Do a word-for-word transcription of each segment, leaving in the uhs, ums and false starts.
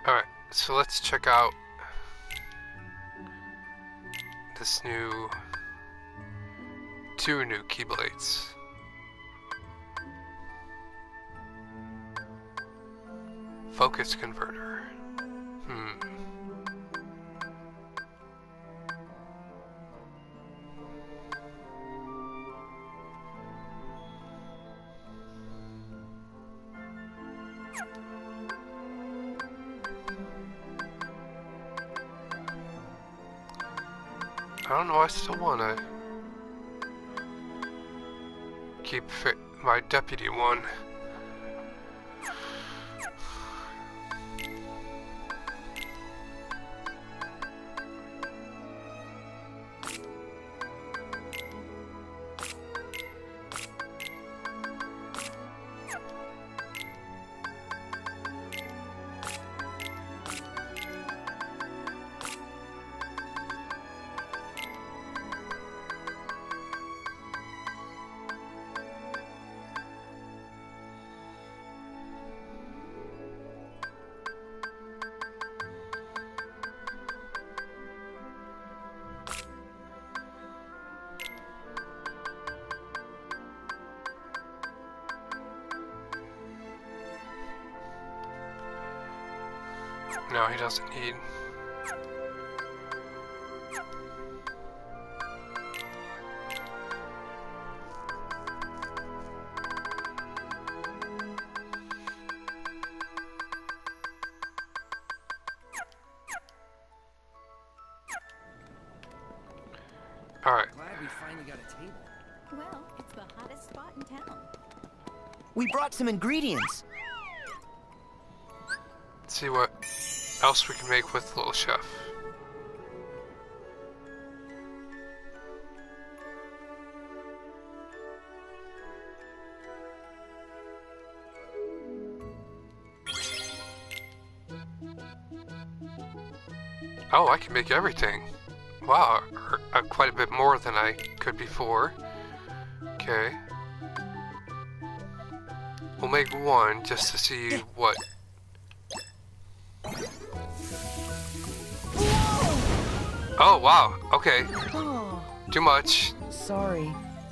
Alright, so let's check out this new, two new Keyblades. Focus converter. Hmm. I don't know, I still wanna keep fit my deputy one. No, he doesn't need. All right. Glad we finally got a table. Well, it's the hottest spot in town. We brought some ingredients. Let's see what else we can make with Little Chef. Oh, I can make everything. Wow, or, uh, quite a bit more than I could before. Okay. We'll make one just to see what... Oh, wow. Okay. Oh, Too much. sorry.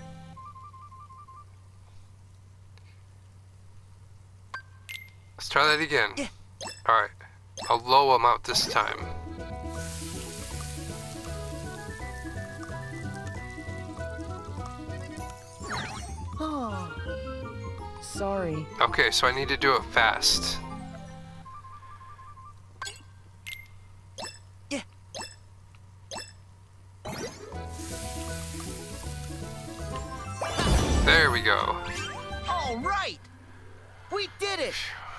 Let's try that again. Alright. A low amount this time. Oh, sorry. Okay, so I need to do it fast. Yeah. There we go. All right, we did it.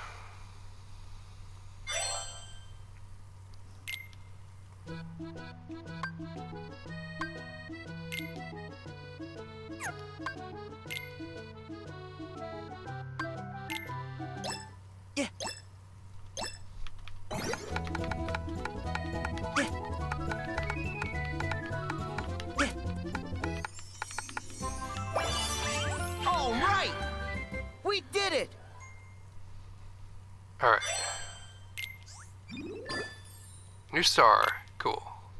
Yeah. Yeah. Yeah. All right, we did it. Alright. New star. Cool.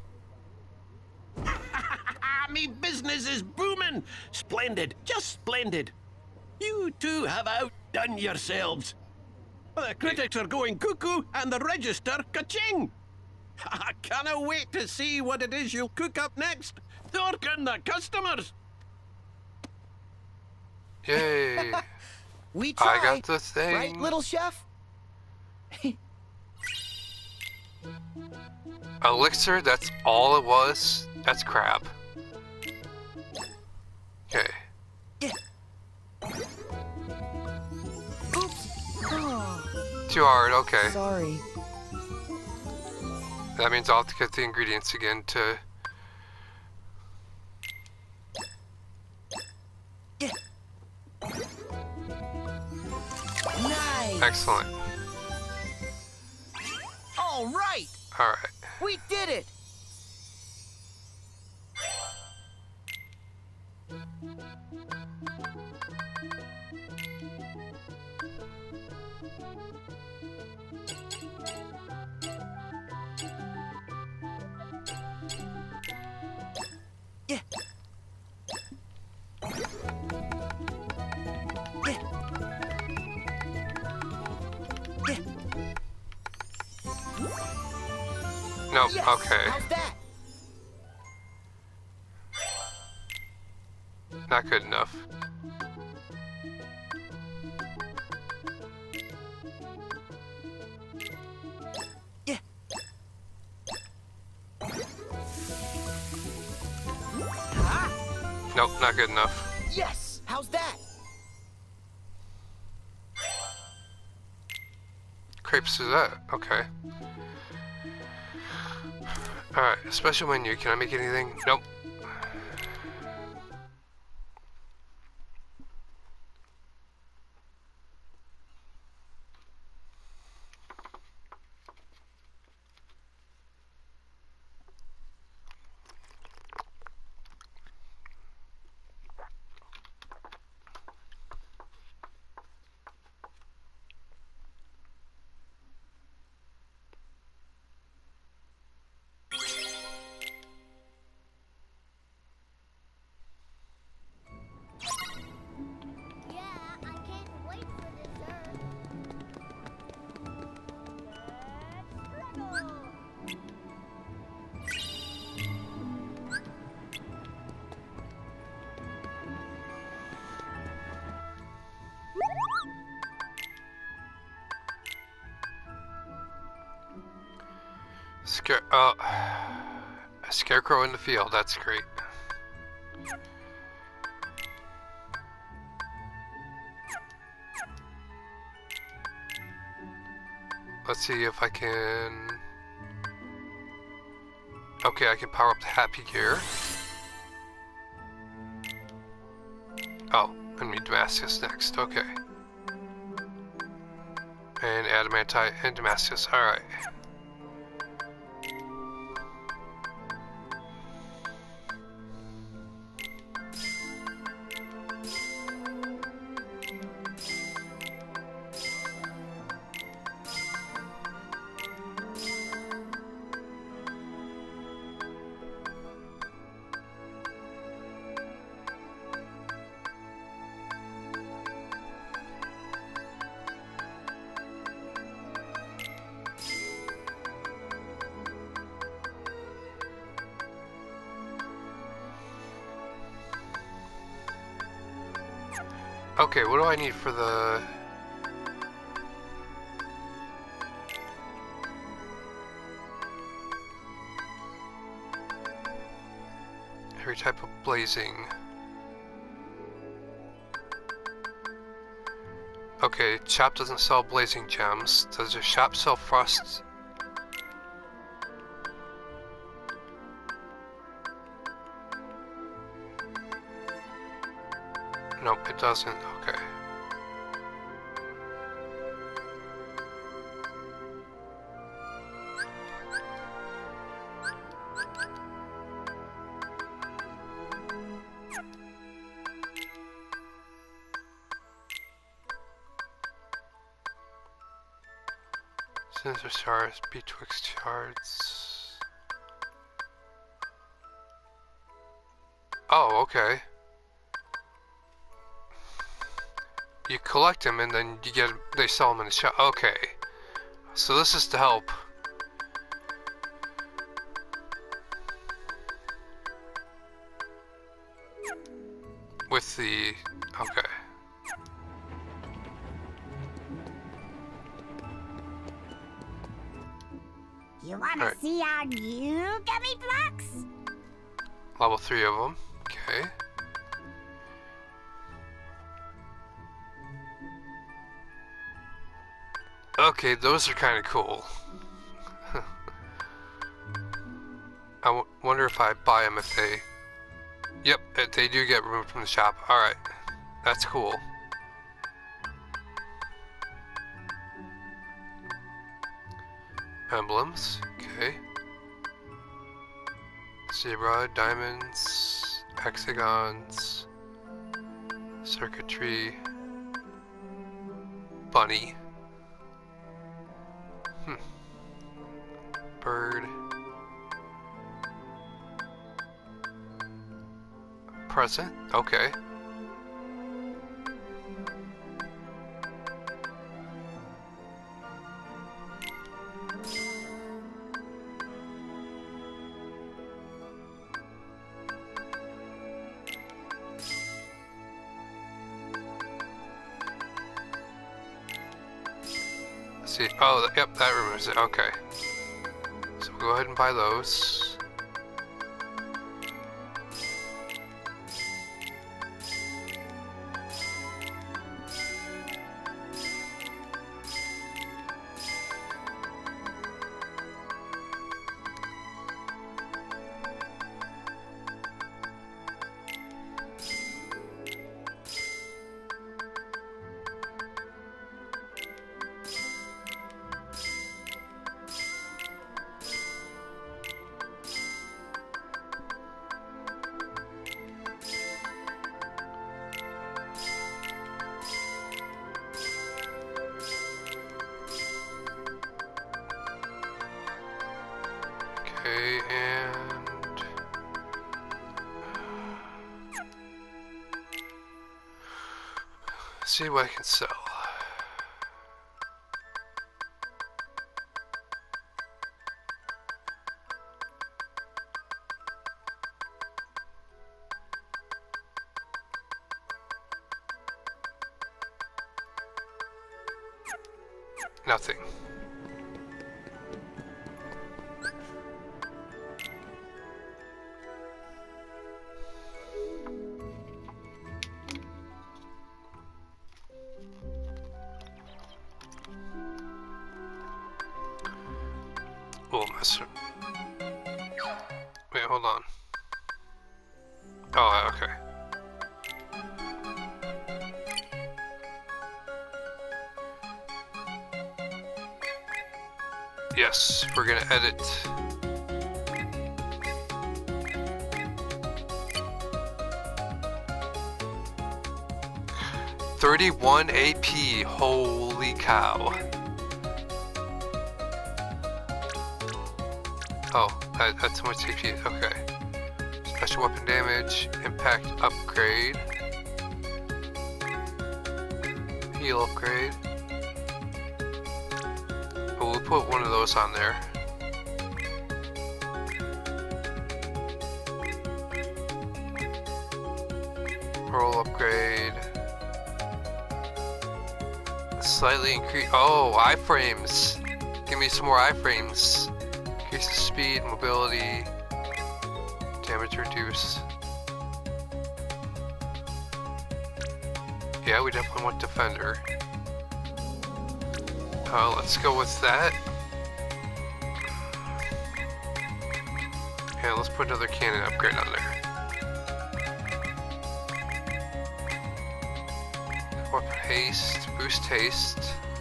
Me business is booming. Splendid, just splendid. You two have outdone yourselves. The critics are going cuckoo and the register ka-ching. I cannot wait to see what it is you'll cook up next. Thork and the customers. Yay. We tried. I got the thing. Right, little chef? Elixir, that's all it was? That's crap. Okay. Yeah. Oops. Oh, Too hard, okay. sorry. That means I'll have to get the ingredients again to... Yeah. Nice. Excellent. All right, Alright. we did it. Nope, Yes! okay. How's that? Not good enough. Yeah. Ah! Nope, not good enough. Yes! How's that? Crepes is that? Okay. Alright, special menu. Can I make anything? Nope. Yeah, I can't wait for dessert. Let's struggle. Scare. Oh, a scarecrow in the field. That's great. Let's see if I can. Okay, I can power up the happy gear. Oh, I need Damascus next. Okay. And adamantite and Damascus. All right. Okay, what do I need for the... Every type of blazing. Okay, shop doesn't sell blazing gems. Does your shop sell frost? Nope, it doesn't. Okay. Sensor shards, betwixt shards. Oh, okay. You collect them and then you get they sell them in the shop. Okay, so this is to help. With the okay. You want to Alright. see our new gummy blocks? Level three of them. Okay. Okay, those are kind of cool. I w wonder if I buy them if they... Yep, if they do get removed from the shop. Alright, that's cool. Emblems, okay. Zebra, diamonds, hexagons, circuitry, bunny. Hmm. Bird. Present? Okay. see. Oh, yep, that removes it. Okay. So we'll go ahead and buy those. Okay, and see what I can sell. Nothing. We'll mess it. Wait, hold on. Oh, okay. Yes, we're gonna edit. thirty-one A P, holy cow. Oh, that, that's how much A P, okay. Special weapon damage, impact upgrade, heal upgrade. Well, we'll put one of those on there. Roll upgrade. Slightly increase. Oh, iframes. Give me some more iframes. Increase the speed, mobility, damage reduce. Yeah, we definitely want defender. Uh, let's go with that. Yeah, let's put another cannon upgrade on there. Weapon haste, boost haste.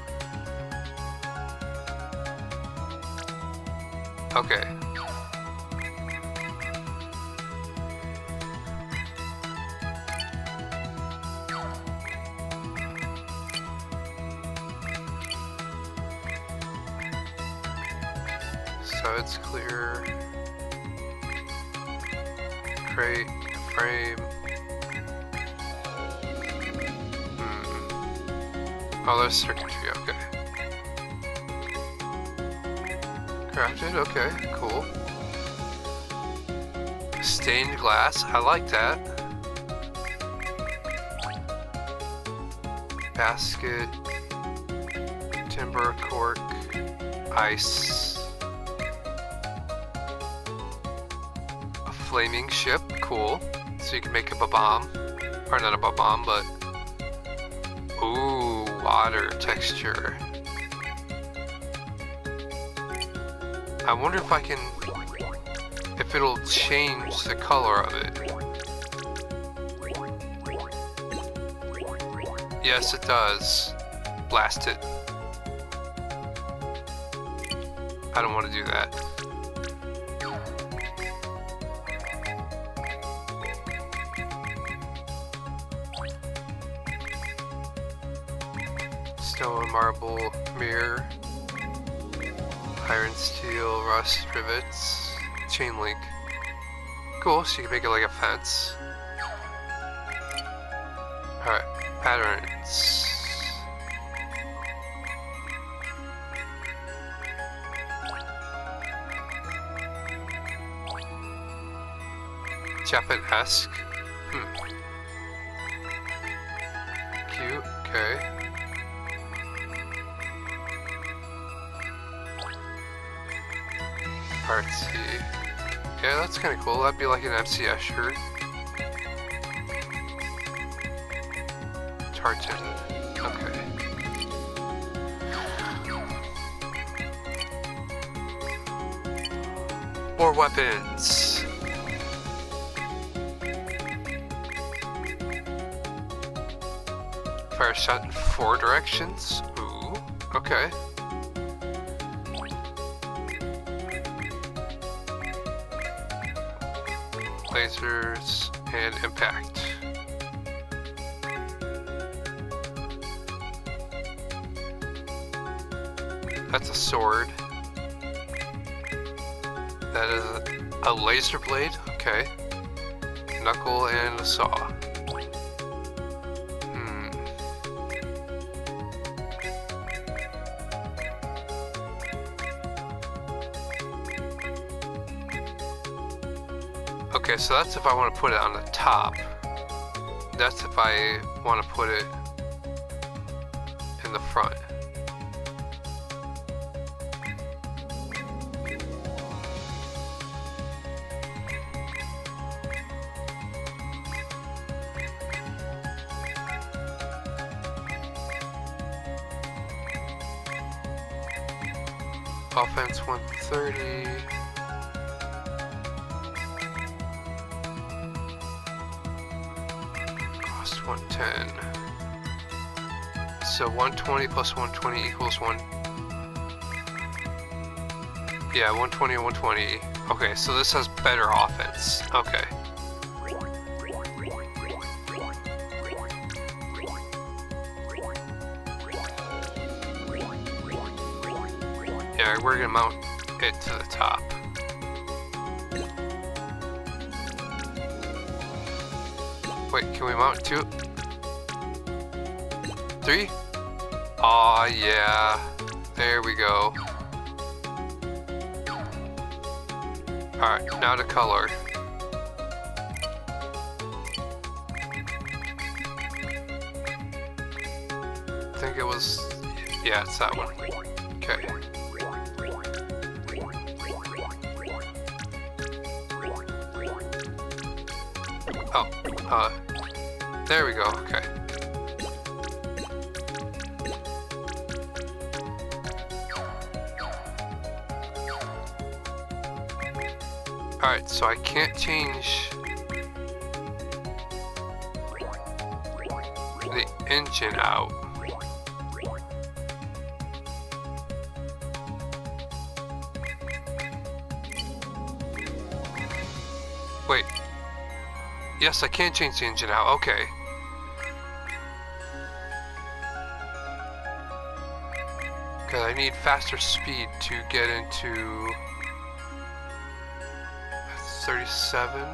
Okay. So it's clear. Crate, frame. Hmm. Oh, there's circuitry, okay. Crafted, okay, cool. Stained glass, I like that. Basket, timber, cork, ice. A flaming ship, cool. So you can make up a bomb. Or not a bomb, but... Ooh, water texture. I wonder if I can, if it'll change the color of it. Yes, it does. Blast it. I don't want to do that. Stone, marble, mirror. Iron, steel, rust, rivets, chain link. Cool, so you can make it like a fence. Alright, patterns. Japan-esque. Hmm. Cute, okay. Artsy. Yeah, that's kind of cool. That'd be like an M C Escher. Tartan. Okay. More weapons. Fire shot in four directions. Ooh. Okay. Lasers and impact. That's a sword. That is a, a laser blade. Okay. Knuckle and a saw. Hmm. Okay, so that's if I want to put it on the top. That's if I want to put it in the front. Offense one thirty. Cost one ten. So one twenty plus one twenty equals one. Yeah, one twenty and one twenty. Okay, so this has better offense. Okay. Yeah, we're gonna mount it to the top. Wait, can we mount two? Three? Aw, yeah. There we go. Alright, now to color. I think it was... yeah, it's that one. Okay. Oh, uh, there we go, okay. Alright, so I can't change the engine out. Wait. Yes, I can change the engine out. Okay. Because I need faster speed to get into thirty-seven.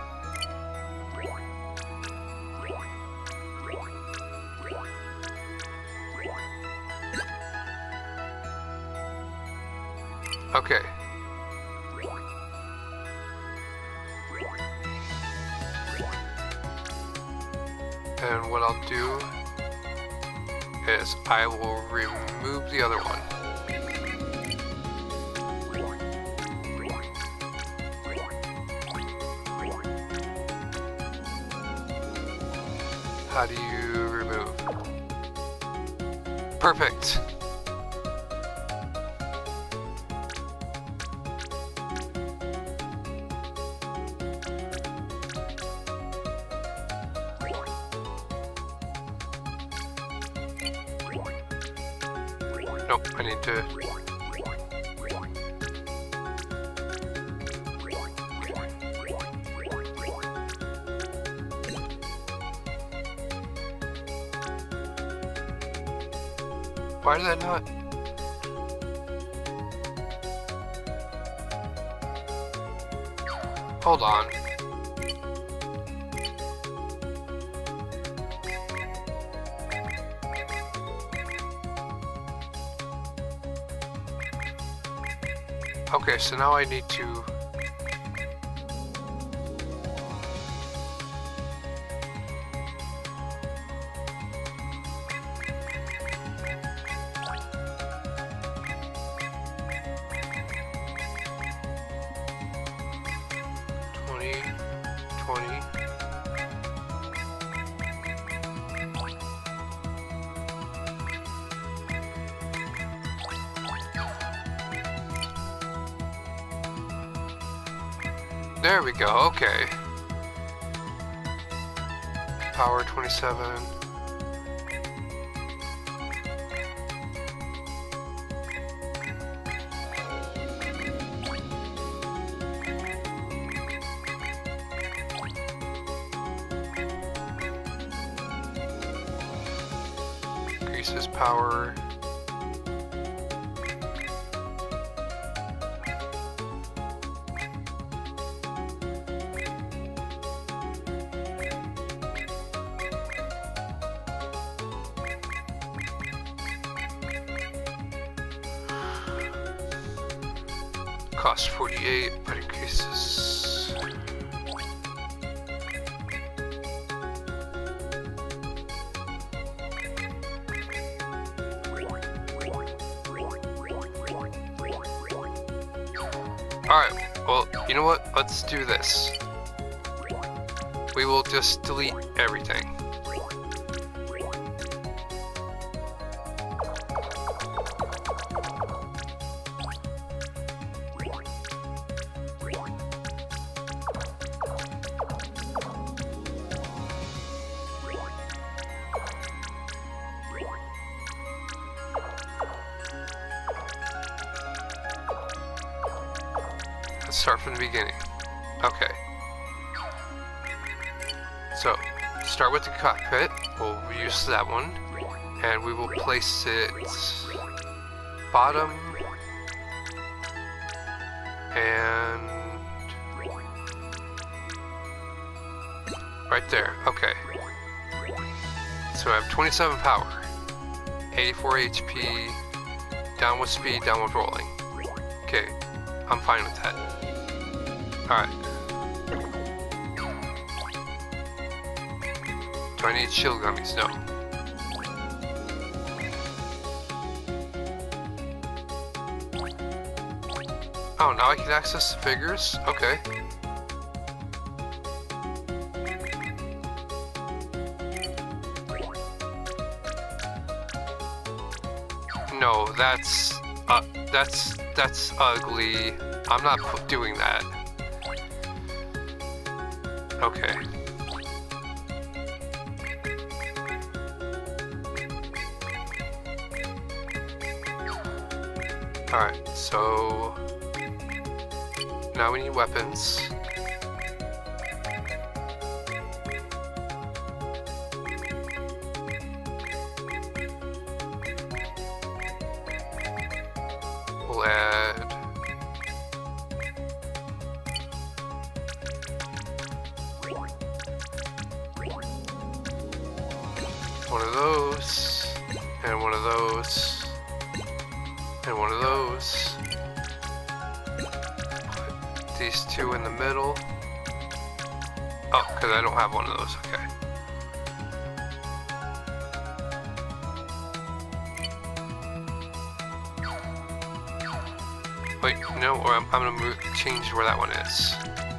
Okay. And what I'll do is I will remove the other one. How do you remove? Perfect. Nope, I need to... Why did that not? Hold on. Okay, so now I need to... twenty. There we go, okay. Power twenty-seven. Increases power. Cost forty-eight, but increases. Alright, well, you know what? Let's do this. We will just delete everything. Let's start from the beginning. Okay. So, start with the cockpit. We'll use that one. And we will place it bottom and right there. Okay. So I have twenty-seven power, eighty-four H P, downward speed, downward rolling. Okay, I'm fine with that. Alright. Do I need shield gummies? No. Oh, now I can access the figures? Okay. No, that's... Uh, that's... that's ugly. I'm not doing that. Okay. Alright, so... now we need weapons. We'll add... one of those, and one of those, and one of those. Put these two in the middle. Oh, because I don't have one of those, okay. Wait, no, or I'm, I'm gonna move, change where that one is.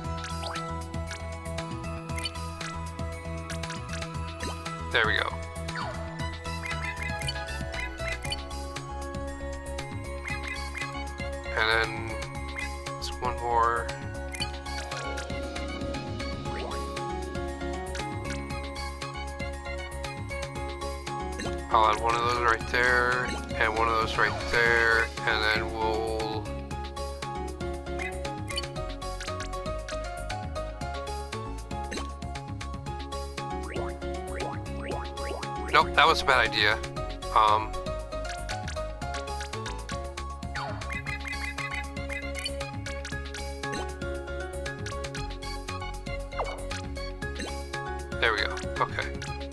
There we go. And then there's one more. I'll add one of those right there, and one of those right there, and then we'll... Nope, that was a bad idea. Um... There we go. Okay.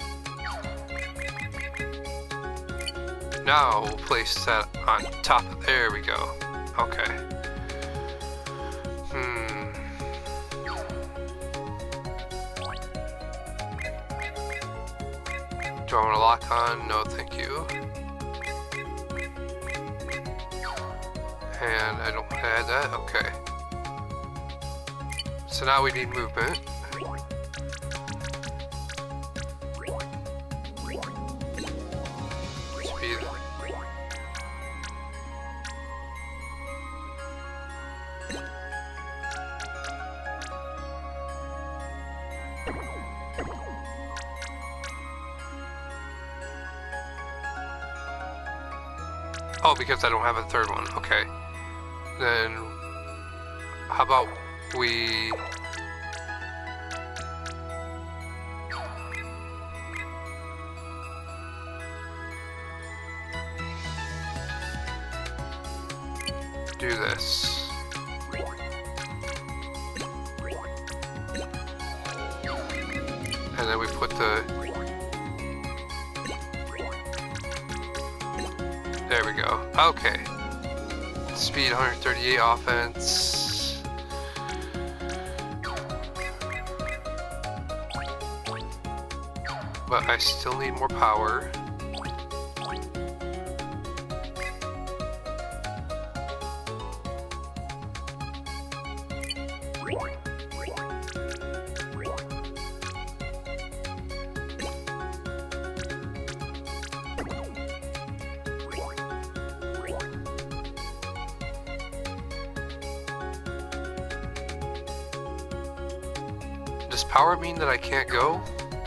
Now we'll place that on top of, there we go. Okay. Hmm. Do I want to lock on? No, thank you. And I don't want to add that? Okay. So now we need movement. Oh, because I don't have a third one. Okay. Then, how about we... do this. And then we put the... There we go. Okay. Speed one thirty-eight, offense. But I still need more power. Does power mean that I can't go?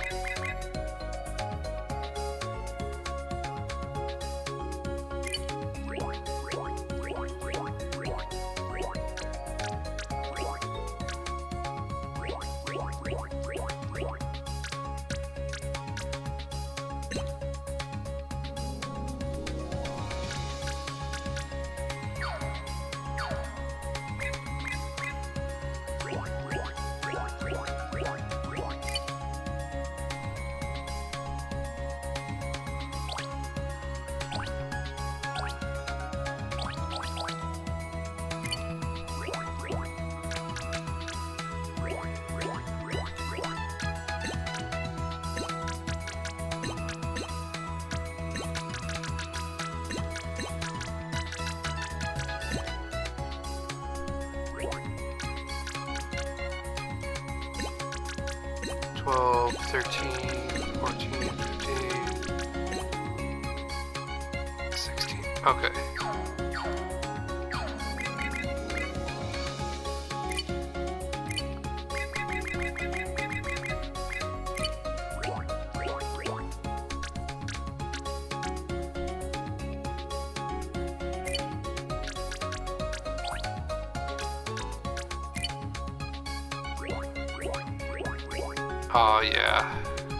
twelve, thirteen, fourteen, fifteen, sixteen. Okay. Oh, yeah.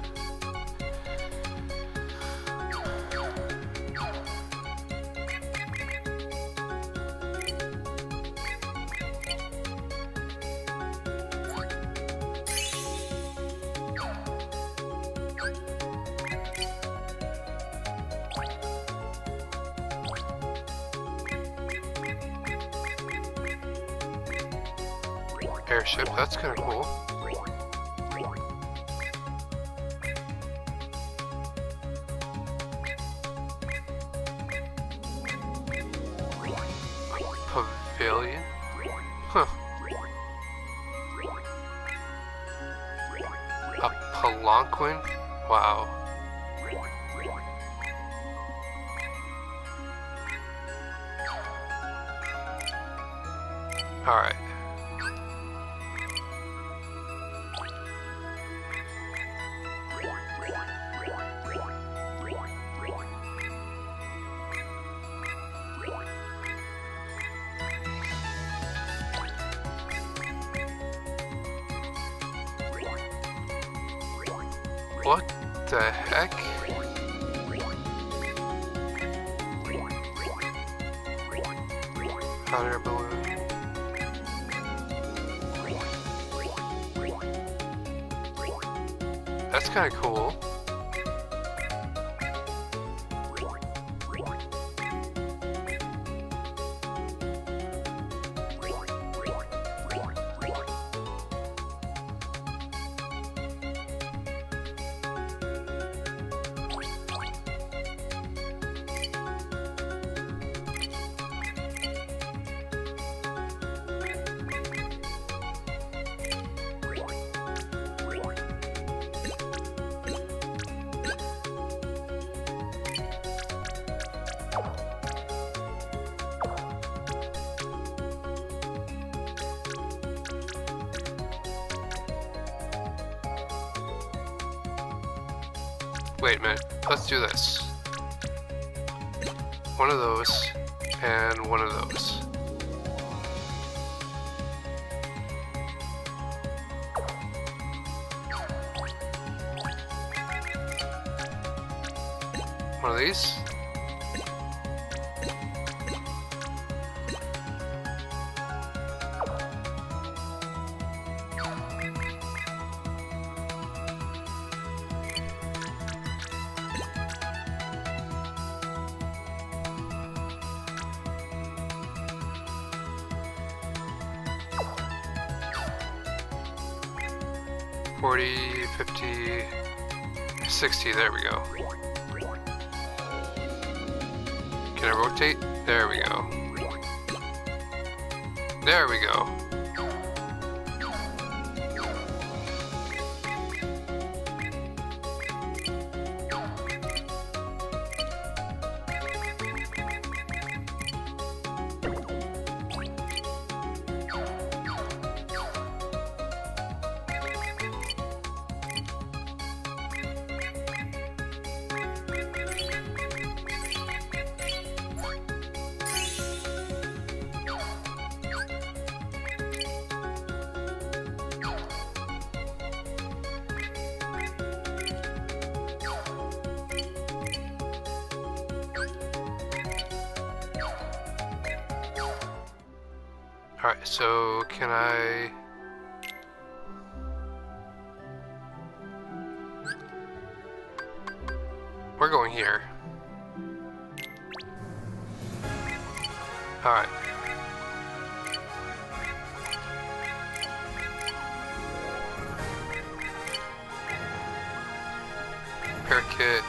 Airship, that's kind of cool. Pavilion? Huh. A palanquin? Wow. Alright. What the heck? Hot air balloon. That's kind of cool. Wait a minute, let's do this. one of those, and one of those. One of these. forty, fifty, sixty, there we go. Can I rotate? There we go. There we go. Alright, so can I... We're going here. Alright. Repair kit.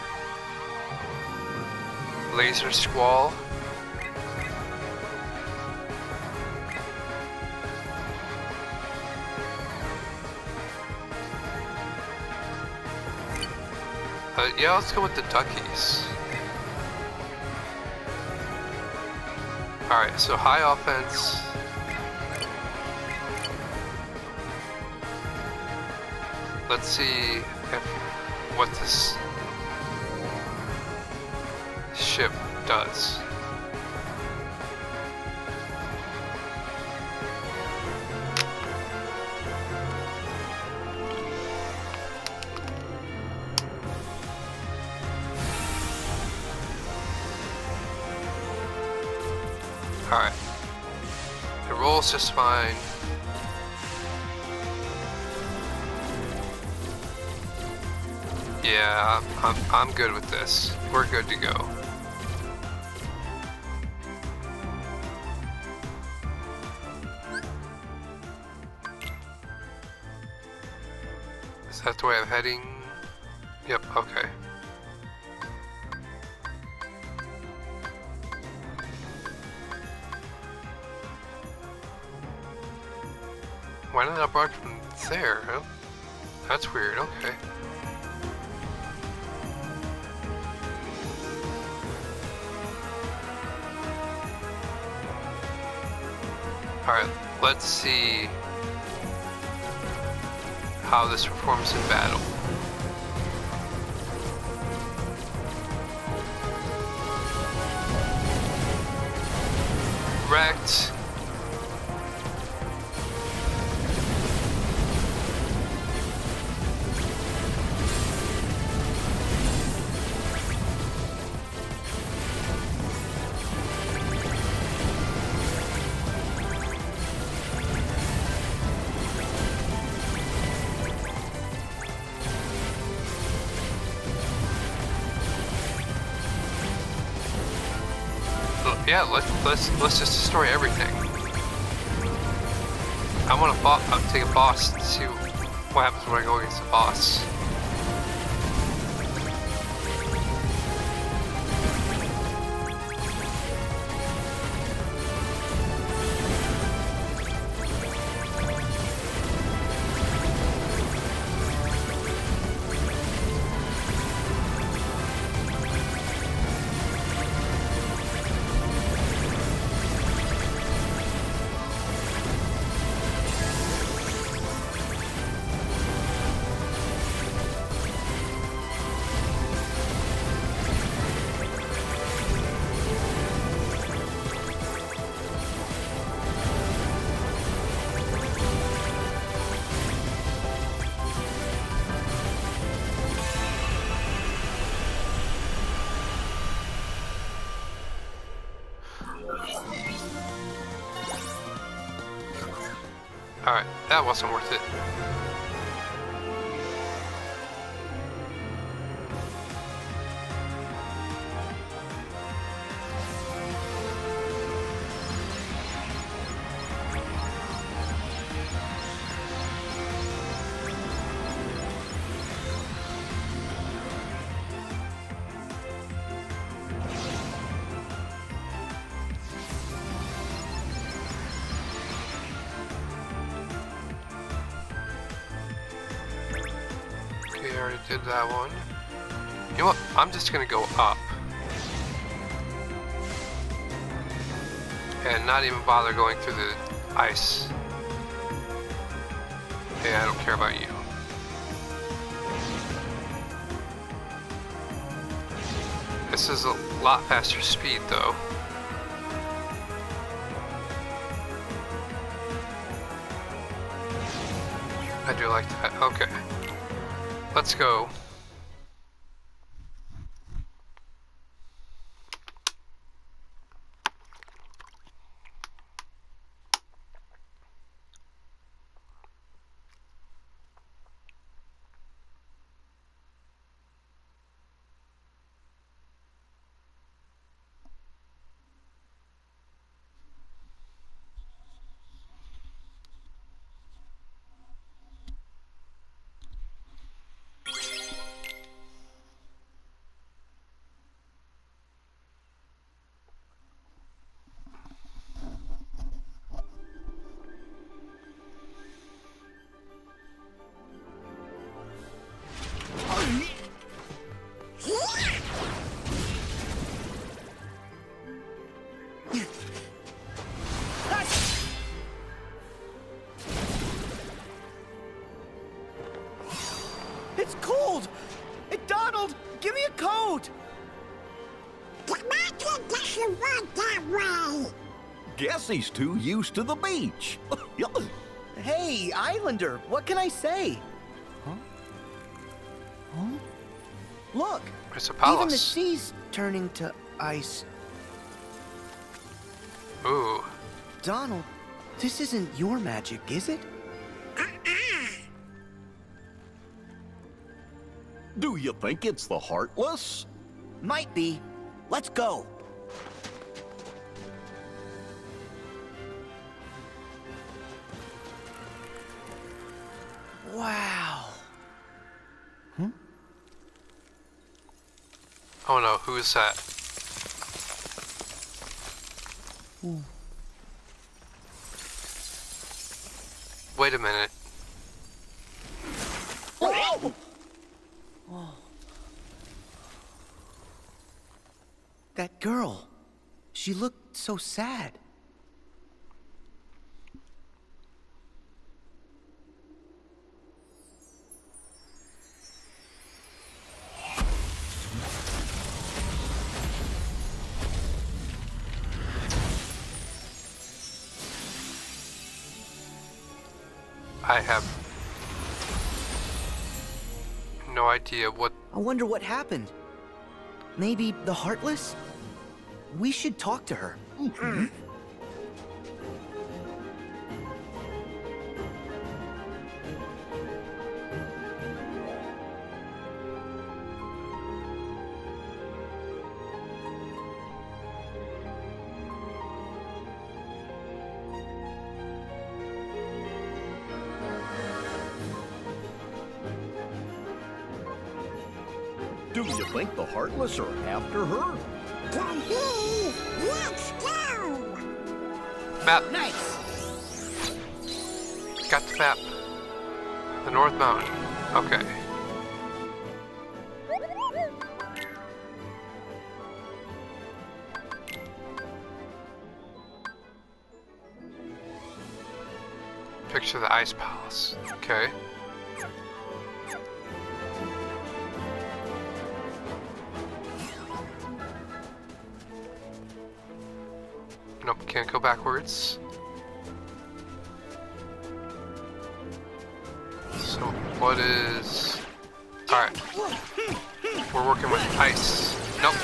Laser squall. Uh, yeah, let's go with the duckies. Alright, so high offense. Let's see if what this ship does. Alright. It rolls just fine. Yeah, I'm, I'm, I'm good with this. We're good to go. Is that the way I'm heading? Yep, okay. Why did I block from there? Oh, that's weird, okay. Alright, let's see how this performs in battle. Wrecked. Yeah, let's let's let's just destroy everything. I want to uh, take a boss to see what happens when I go against a boss. Alright, that wasn't worth it. I already did that one. You know what? I'm just gonna go up. And not even bother going through the ice. Okay, I don't care about you. This is a lot faster speed though. I do like that. Okay. Let's go. It's cold! Hey, Donald, give me a coat! Commander doesn't want that way. Guess he's too used to the beach. Hey, Islander, what can I say? Huh? Huh? Look! It's a Even the palace. sea's turning to ice. Ooh. Donald, this isn't your magic, is it? Do you think it's the Heartless? Might be. Let's go. Wow. Hmm? Oh no, who is that? Ooh. Wait a minute. Oh. Oh. That girl. She looked so sad. I have no idea what... I wonder what happened. Maybe the Heartless? We should talk to her. Mm-hmm. Do you think the Heartless are after her? Can he? Let's go. Map. Nice! Got the map. The North Mountain. Okay. Picture the Ice Palace. Okay. Nope, can't go backwards. So, what is... Alright. We're working with ice. Nope.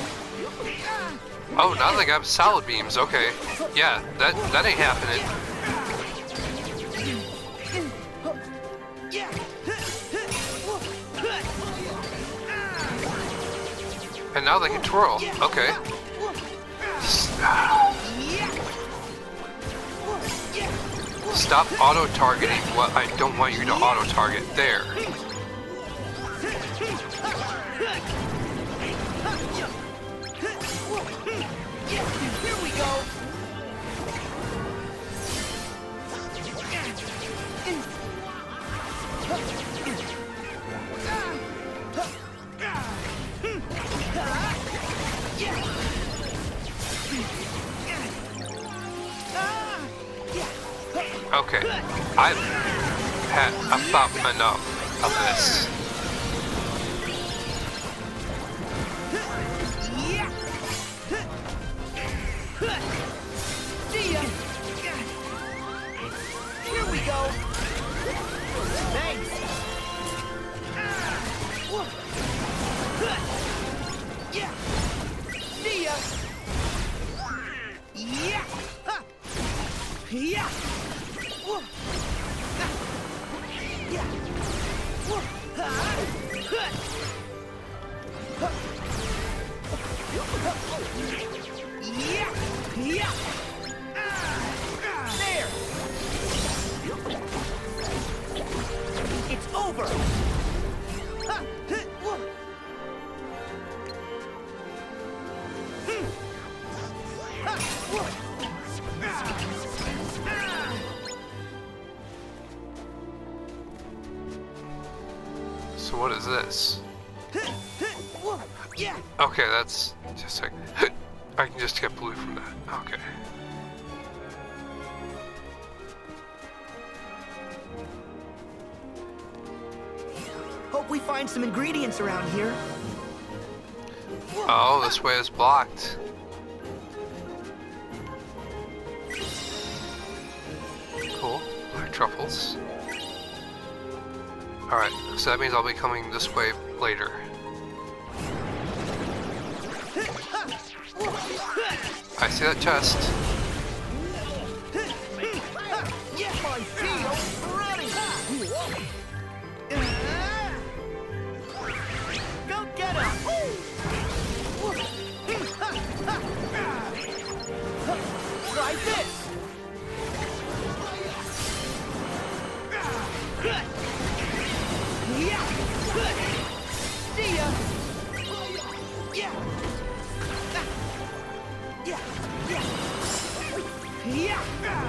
Oh, now they got solid beams. Okay. Yeah, that, that ain't happening. And now they can twirl. Okay. Stop auto-targeting what I don't want you to auto-target. There. Here we go. Okay, I've had about enough of this. See ya. Here we go. Thanks. Yeah. See ya. Yeah. Yeah. There. It's over. So what is this? Okay, that's just like I can just get blue from that. Okay. Hope we find some ingredients around here. Oh, this way is blocked. Cool. Black truffles. Alright, so that means I'll be coming this way later. I see that chest. My shield ready. Go get him. Try this. See ya. Yeah. Yeah. Yeah. Yeah.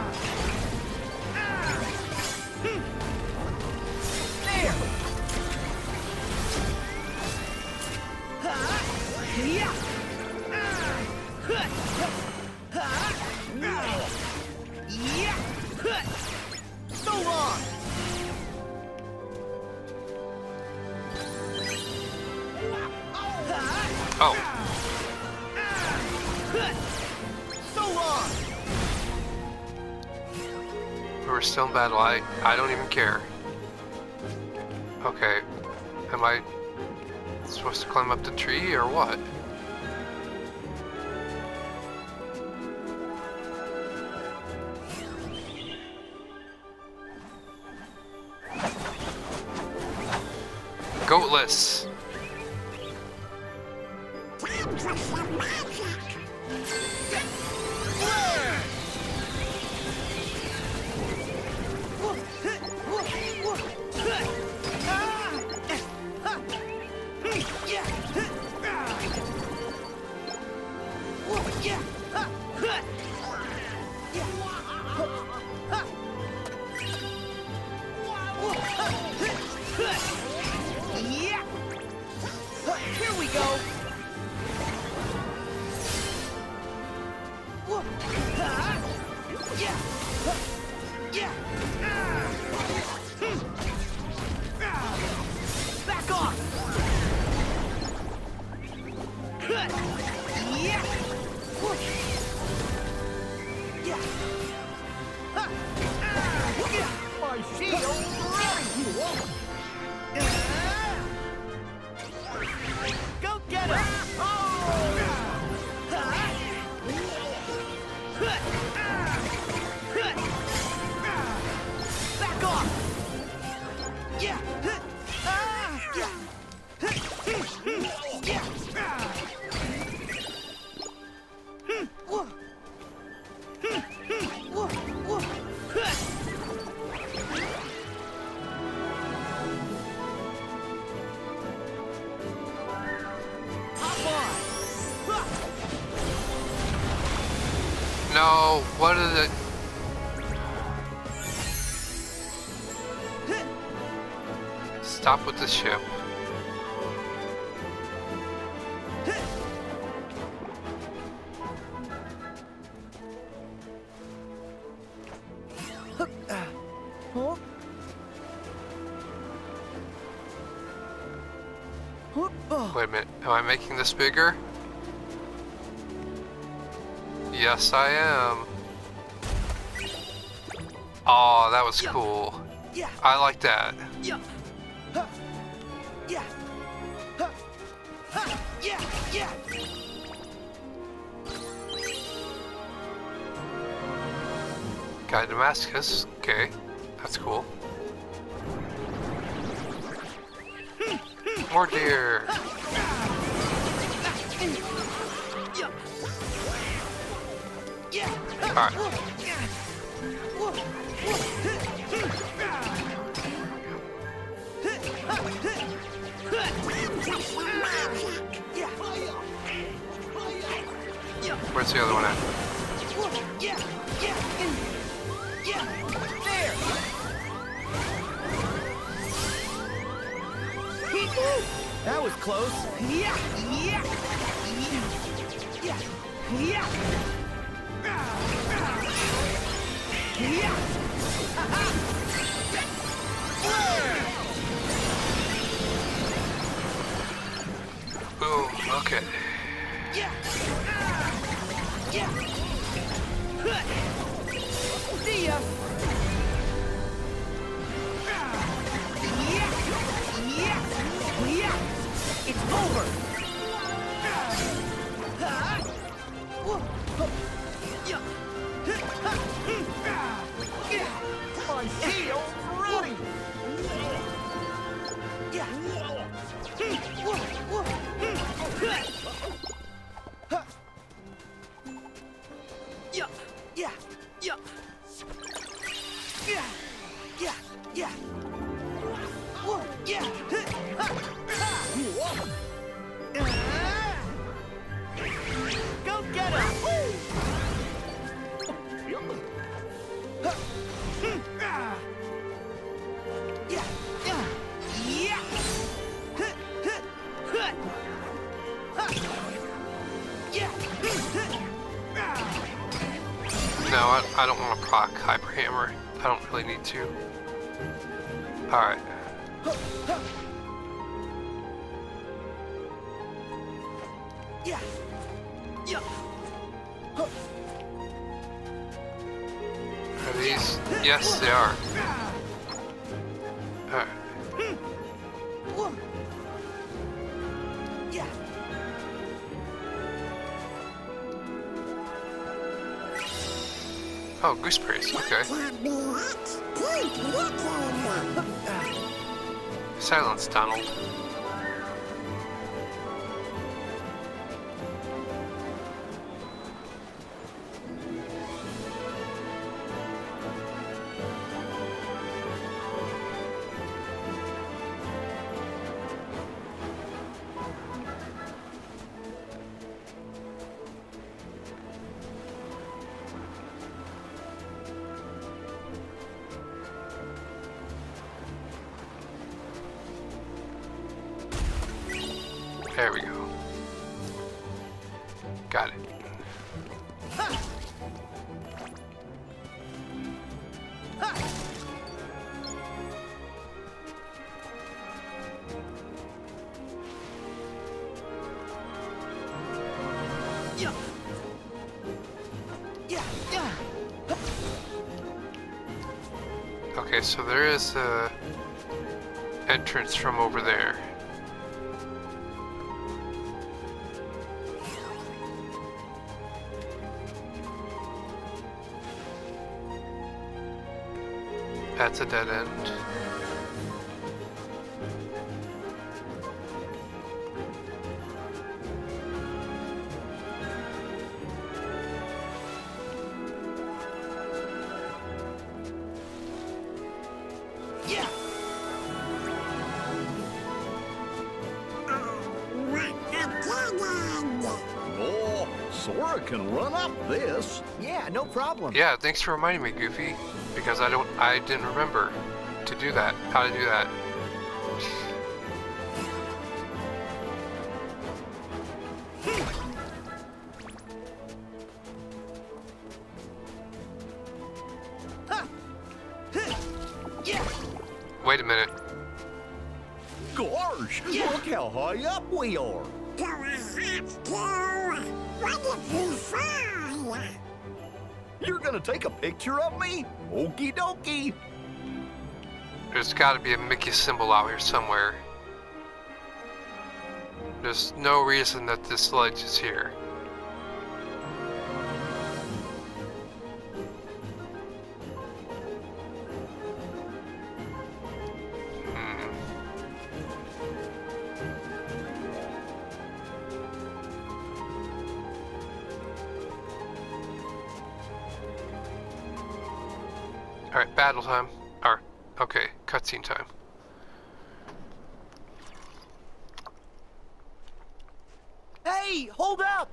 There. Yeah. Yeah. So long. Oh. So long. We're still in battle. I, I don't even care. Okay. Am I supposed to climb up the tree or what? Goatless. Time for some magic. Here we go. Back off. My shield ready. Go get him. Back off. Yeah. No, what is it? Stop with the ship. Oh. Oh. Wait a minute, am I making this bigger? Yes, I am. Oh, that was cool. Yeah. I like that. Yeah. Huh. Yeah. Huh. Huh. Yeah. Yeah. Guy Damascus. Okay, that's cool. More deer. Alright. Where's the other one at? Yeah. Yeah. Yeah. There. That was close. Yeah. Yeah. Yeah. Yeah. Yeah. Boom. Okay. Yeah. Yeah. See ya. Yeah. Yeah. Yeah. It's over. My heel's ready. Yeah. Yeah. Yeah. Yeah. Yeah. Yeah. Yeah. Whoa. Yeah. Go get him. Yeah. Yeah. Yeah. Yeah. No, I, I don't want to proc Hyper Hammer. I don't really need to. Alright. Yeah. Yeah. Are these? Yes, they are. Alright. Yeah. Oh, gooseberries. Okay. Silence, Donald. There we go. Got it. Yeah. Yeah. Yeah. Okay, so there is a entrance from over there. That's a dead end. Yeah. Oh, Sora can run up this. Yeah, no problem. Yeah, thanks for reminding me, Goofy. Because I don't, I didn't remember to do that. How to do that. Wait a minute. Gosh, look how high up we are. Do I have to? What if we fall? You're gonna take a picture of me? Okie dokie. There's gotta be a Mickey symbol out here somewhere. There's no reason that this ledge is here. Hmm. Alright, battle time. Or, okay, cutscene time. Hey, hold up!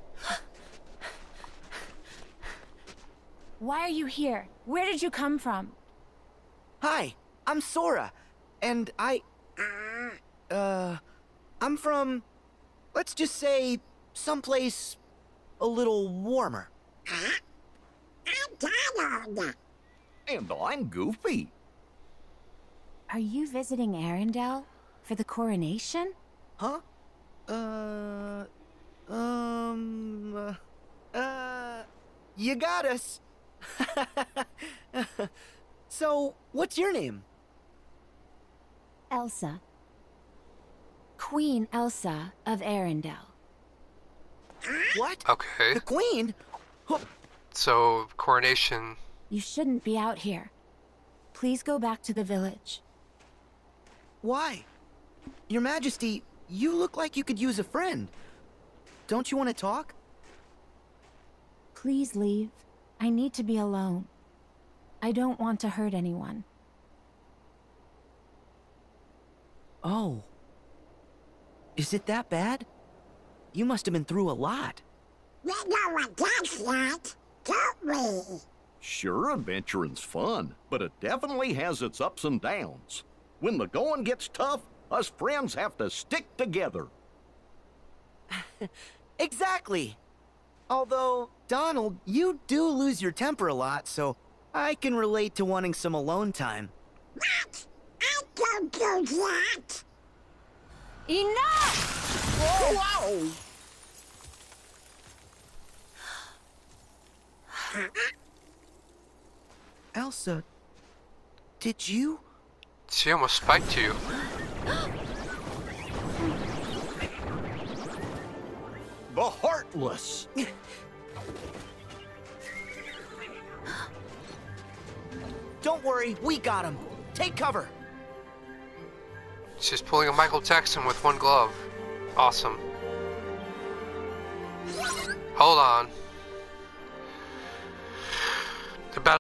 Why are you here? Where did you come from? Hi, I'm Sora, and I... Uh... I'm from... let's just say... someplace... a little warmer. I'm Donald. And I'm Goofy. Are you visiting Arendelle for the coronation? Huh? Uh... Um... Uh... uh you got us. So, what's your name? Elsa. Queen Elsa of Arendelle. What? Okay, The Queen? Huh. so coronation. You shouldn't be out here. Please go back to the village. Why? Your Majesty, you look like you could use a friend. Don't you want to talk? Please leave. I need to be alone. I don't want to hurt anyone. Oh. Is it that bad? You must have been through a lot. We know what that's like, don't we? Sure, adventuring's fun, but it definitely has its ups and downs. When the going gets tough, us friends have to stick together. Exactly. Although, Donald, you do lose your temper a lot, so I can relate to wanting some alone time. What? I don't do that. Enough! Whoa! Elsa, did you? She almost spiked you. The Heartless. Don't worry, we got him. Take cover. She's pulling a Michael Jackson with one glove. Awesome. Hold on. The battle